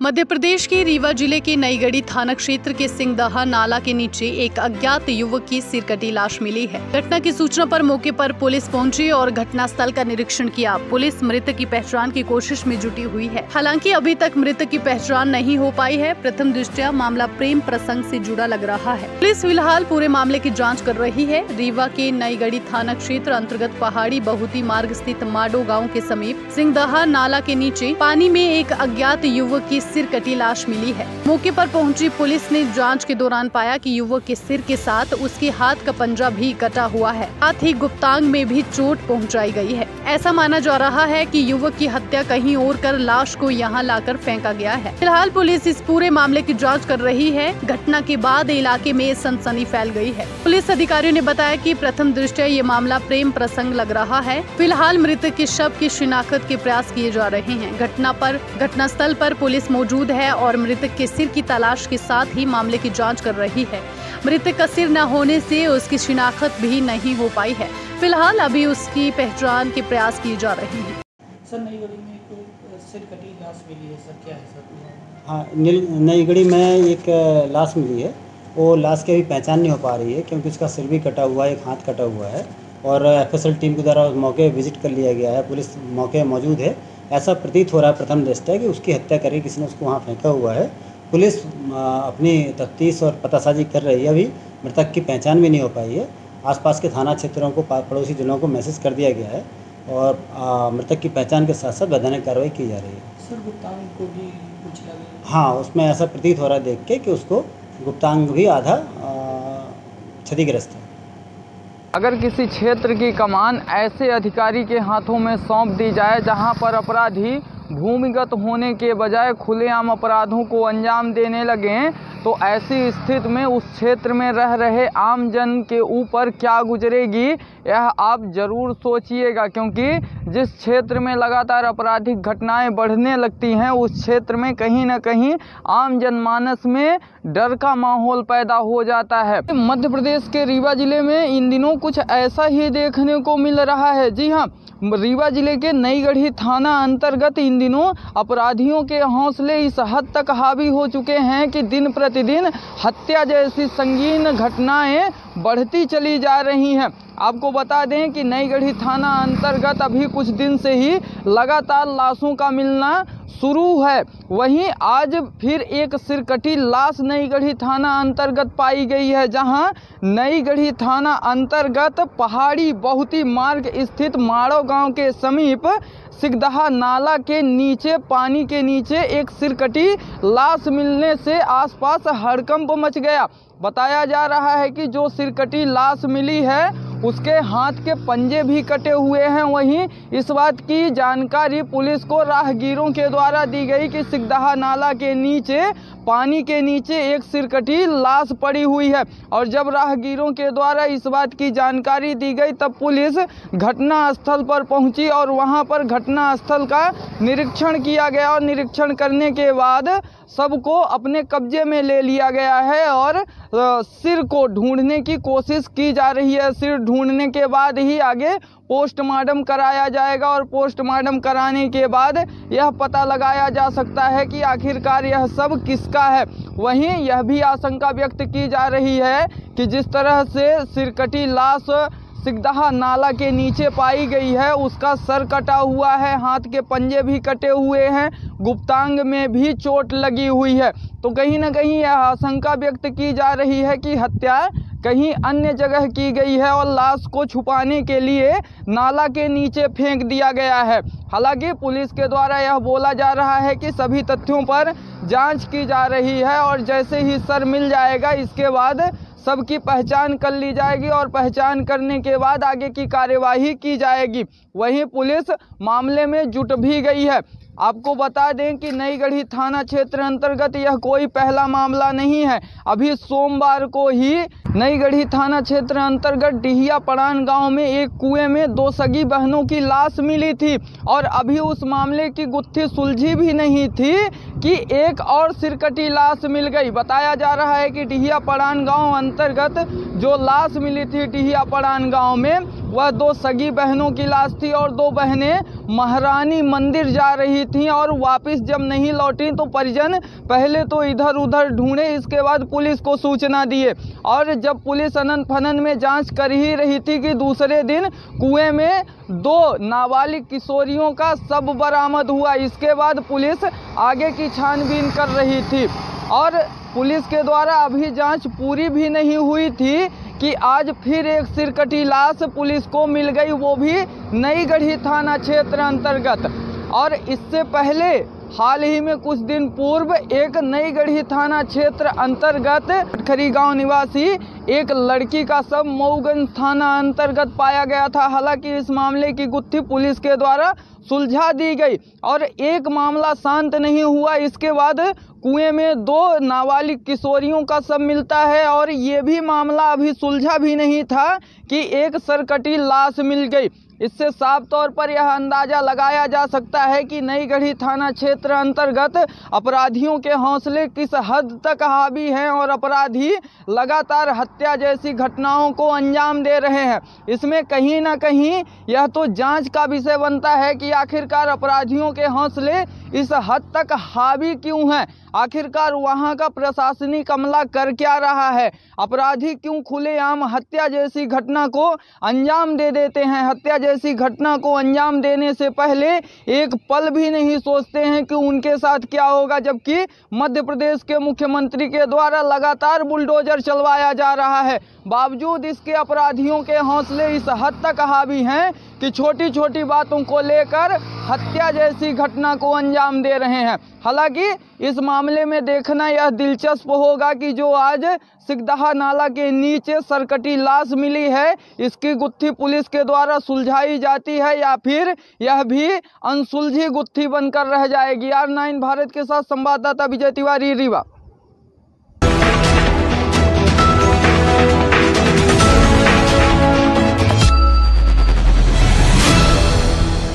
मध्य प्रदेश के रीवा जिले के नईगढ़ी थाना क्षेत्र के सिंगदहा नाला के नीचे एक अज्ञात युवक की सिरकटी लाश मिली है। घटना की सूचना पर मौके पर पुलिस पहुंची और घटनास्थल का निरीक्षण किया। पुलिस मृतक की पहचान की कोशिश में जुटी हुई है। हालांकि अभी तक मृतक की पहचान नहीं हो पाई है। प्रथम दृष्टया मामला प्रेम प्रसंग से जुड़ा लग रहा है। पुलिस फिलहाल पूरे मामले की जाँच कर रही है। रीवा के नईगढ़ी थाना क्षेत्र अंतर्गत पहाड़ी बहुती मार्ग स्थित माडो गाँव के समीप सिंगदहा नाला के नीचे पानी में एक अज्ञात युवक की सिरकटी लाश मिली है। मौके पर पहुंची पुलिस ने जांच के दौरान पाया कि युवक के सिर के साथ उसके हाथ का पंजा भी कटा हुआ है, साथ ही गुप्तांग में भी चोट पहुंचाई गई है। ऐसा माना जा रहा है कि युवक की हत्या कहीं और कर लाश को यहां लाकर फेंका गया है। फिलहाल पुलिस इस पूरे मामले की जाँच कर रही है। घटना के बाद इलाके में सनसनी फैल गई है। पुलिस अधिकारियों ने बताया कि प्रथम दृष्टया ये मामला प्रेम प्रसंग लग रहा है। फिलहाल मृतक के शव की शिनाख्त के प्रयास किए जा रहे हैं। घटनास्थल पर पुलिस मौजूद है और मृतक के सिर की तलाश के साथ ही मामले की जांच कर रही है। मृतक का सिर न होने से उसकी शिनाख्त भी नहीं हो पाई है। फिलहाल अभी उसकी पहचान के प्रयास किए जा रहे हैं। सर, नईगढ़ी में एक सिरकटी लाश मिली है सर, क्या है सर? हाँ, नईगढ़ी में एक लाश मिली है। वो लाश की अभी पहचान नहीं हो पा रही है क्योंकि उसका सिर भी कटा हुआ है, एक हाथ कटा हुआ है और एफएसएल टीम के द्वारा मौके विजिट कर लिया गया है। पुलिस मौके मौजूद है। ऐसा प्रतीत हो रहा है प्रथम दृष्टया कि उसकी हत्या करके किसी ने उसको वहाँ फेंका हुआ है। पुलिस अपनी तफ्तीश और पतासाजी कर रही है। अभी मृतक की पहचान भी नहीं हो पाई है। आसपास के थाना क्षेत्रों को, पड़ोसी जिलों को मैसेज कर दिया गया है और मृतक की पहचान के साथ साथ वैधानिक कार्रवाई की जा रही है। सर, गुप्तांग को भी कुछ लगे? हाँ, उसमें ऐसा प्रतीत हो रहा है देख के कि उसको गुप्तांग भी आधा क्षतिग्रस्त है। अगर किसी क्षेत्र की कमान ऐसे अधिकारी के हाथों में सौंप दी जाए जहां पर अपराधी भूमिगत होने के बजाय खुलेआम अपराधों को अंजाम देने लगें, तो ऐसी स्थिति में उस क्षेत्र में रह रहे आम जन के ऊपर क्या गुजरेगी, यह आप ज़रूर सोचिएगा। क्योंकि जिस क्षेत्र में लगातार आपराधिक घटनाएं बढ़ने लगती हैं, उस क्षेत्र में कहीं न कहीं आम जनमानस में डर का माहौल पैदा हो जाता है। मध्य प्रदेश के रीवा जिले में इन दिनों कुछ ऐसा ही देखने को मिल रहा है। जी हाँ, रीवा जिले के नईगढ़ी थाना अंतर्गत इन दिनों अपराधियों के हौसले इस हद तक हावी हो चुके हैं कि दिन प्रतिदिन हत्या जैसी संगीन घटनाएं बढ़ती चली जा रही हैं। आपको बता दें कि नईगढ़ी थाना अंतर्गत अभी कुछ दिन से ही लगातार लाशों का मिलना शुरू है। वहीं आज फिर एक सिरकटी लाश नईगढ़ी थाना अंतर्गत पाई गई है, जहां नईगढ़ी थाना अंतर्गत पहाड़ी बहुती मार्ग स्थित माड़ो गांव के समीप सिंगदहा नाला के नीचे, पानी के नीचे एक सिरकटी लाश मिलने से आसपास हड़कंप मच गया। बताया जा रहा है कि जो सिरकटी लाश मिली है उसके हाथ के पंजे भी कटे हुए हैं। वहीं इस बात की जानकारी पुलिस को राहगीरों के द्वारा दी गई कि सिंगदहा नाला के नीचे, पानी के नीचे एक सिरकटी लाश पड़ी हुई है। और जब राहगीरों के द्वारा इस बात की जानकारी दी गई तब पुलिस घटना स्थल पर पहुंची और वहां पर घटना स्थल का निरीक्षण किया गया और निरीक्षण करने के बाद सबको अपने कब्जे में ले लिया गया है और सिर को ढूंढने की कोशिश की जा रही है। सिर ढूंढने के बाद ही आगे पोस्टमार्टम कराया जाएगा और पोस्टमार्टम कराने के बाद यह पता लगाया जा सकता है कि आखिरकार यह सब किसका है। वहीं यह भी आशंका व्यक्त की जा रही है कि जिस तरह से सिरकटी लाश सिंगदहा नाला के नीचे पाई गई है, उसका सर कटा हुआ है, हाथ के पंजे भी कटे हुए हैं, गुप्तांग में भी चोट लगी हुई है। तो कहीं ना कहीं यह आशंका व्यक्त की जा रही है कि हत्या कहीं अन्य जगह की गई है और लाश को छुपाने के लिए नाला के नीचे फेंक दिया गया है। हालांकि पुलिस के द्वारा यह बोला जा रहा है कि सभी तथ्यों पर जांच की जा रही है और जैसे ही सर मिल जाएगा इसके बाद सबकी पहचान कर ली जाएगी और पहचान करने के बाद आगे की कार्यवाही की जाएगी। वहीं पुलिस मामले में जुट भी गई है। आपको बता दें कि नईगढ़ी थाना क्षेत्र अंतर्गत यह कोई पहला मामला नहीं है। अभी सोमवार को ही नईगढ़ी थाना क्षेत्र अंतर्गत डिहिया पड़ान गांव में एक कुएं में 2 सगी बहनों की लाश मिली थी और अभी उस मामले की गुत्थी सुलझी भी नहीं थी कि एक और सिरकटी लाश मिल गई। बताया जा रहा है कि डिहिया पड़ान गांव अंतर्गत जो लाश मिली थी डिहिया पड़ान गांव में, वह 2 सगी बहनों की लाश थी और 2 बहनें महारानी मंदिर जा रही थीं और वापस जब नहीं लौटी तो परिजन पहले तो इधर उधर ढूंढे, इसके बाद पुलिस को सूचना दिए। और जब पुलिस अनंत फनन में जांच कर ही रही थी कि दूसरे दिन कुएं में 2 नाबालिग किशोरियों का शव बरामद हुआ। इसके बाद पुलिस आगे की छानबीन कर रही थी और पुलिस के द्वारा अभी जांच पूरी भी नहीं हुई थी कि आज फिर एक सिरकटी लाश पुलिस को मिल गई, वो भी नईगढ़ी थाना क्षेत्र अंतर्गत। और इससे पहले हाल ही में कुछ दिन पूर्व एक नईगढ़ी थाना क्षेत्र अंतर्गत खरी गांव निवासी एक लड़की का शव मऊगंज थाना अंतर्गत पाया गया था। हालांकि इस मामले की गुत्थी पुलिस के द्वारा सुलझा दी गई और एक मामला शांत नहीं हुआ। इसके बाद कुएं में 2 नाबालिग किशोरियों का शव मिलता है और ये भी मामला अभी सुलझा भी नहीं था कि एक सरकटी लाश मिल गई। इससे साफ तौर पर यह अंदाजा लगाया जा सकता है कि नईगढ़ी थाना क्षेत्र अंतर्गत अपराधियों के हौसले किस हद तक हावी हैं और अपराधी लगातार हत्या जैसी घटनाओं को अंजाम दे रहे हैं। इसमें कहीं ना कहीं यह तो जांच का विषय बनता है कि आखिरकार अपराधियों के हौसले इस हद तक हावी क्यों हैं, आखिरकार वहां का प्रशासनिक अमला कर क्या रहा है, अपराधी क्यों खुलेआम हत्या जैसी घटना को अंजाम दे देते हैं, हत्या जैसी घटना को अंजाम देने से पहले एक पल भी नहीं सोचते हैं कि उनके साथ क्या होगा। जबकि मध्य प्रदेश के मुख्यमंत्री के द्वारा लगातार बुलडोजर चलवाया जा रहा है, बावजूद इसके अपराधियों के हौसले इस हद तक हावी हैं कि छोटी छोटी बातों को लेकर हत्या जैसी घटना को अंजाम दे रहे हैं। हालांकि इस मामले में देखना यह दिलचस्प होगा कि जो आज सिकदहा नाला के नीचे सरकटी लाश मिली है, इसकी गुत्थी पुलिस के द्वारा सुलझाई जाती है या फिर यह भी अनसुलझी गुत्थी बनकर रह जाएगी। R9 भारत के साथ संवाददाता विजय तिवारी, रीवा।